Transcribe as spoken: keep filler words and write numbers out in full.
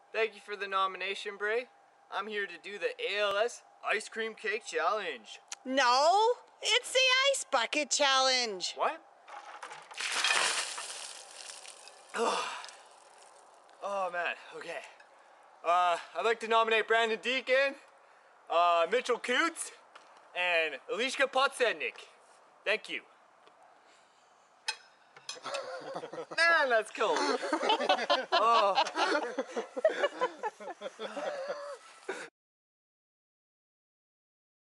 Thank you for the nomination, Bray. I'm here to do the A L S Ice Cream Cake Challenge. No, it's the Ice Bucket Challenge. What? Oh, oh man, okay. Uh, I'd like to nominate Brandon Deacon, uh, Mitchell Coots, and Alishka Podsednik. Thank you. Man, that's cold. Oh.